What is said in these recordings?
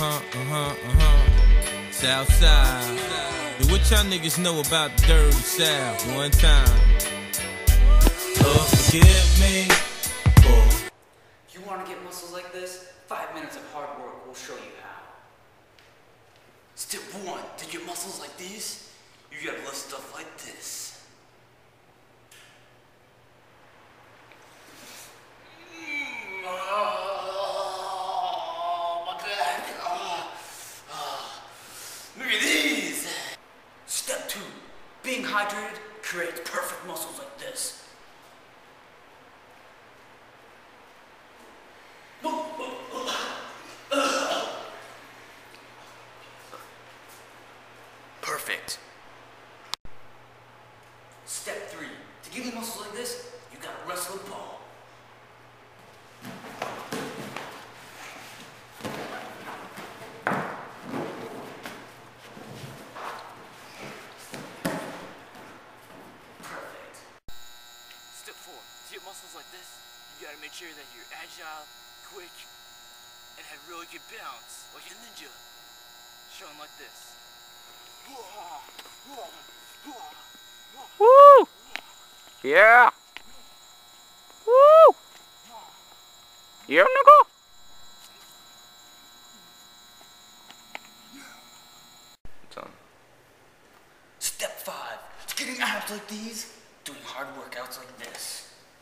Southside. Yo, what y'all niggas know about the dirty South? One time. Lord, forgive me. Oh. You want to get muscles like this? 5 minutes of hard work will show you how. Step 1, to get muscles like these, you gotta lift stuff like this. Oh, my back. Look at these. Step 2, being hydrated creates perfect muscles like this. Perfect. Step 3, to give you muscles like this, you gotta wrestle a ball. Perfect. Step 4, to get muscles like this, you gotta make sure that you're agile, quick, and have really good balance, like a ninja. Showing like this. Woo! Yeah! Woo! Yeah, nigga! Done. Step 5, to getting abs like these, doing hard workouts like this.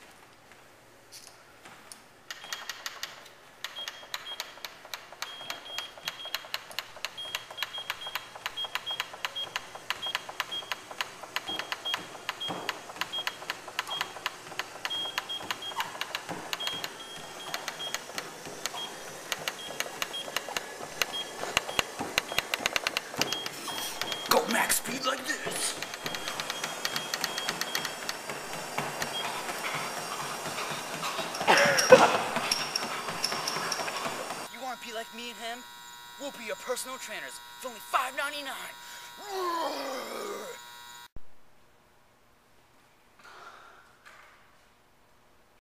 Go max speed like this. You want to be like me and him? We'll be your personal trainers for only $5.99.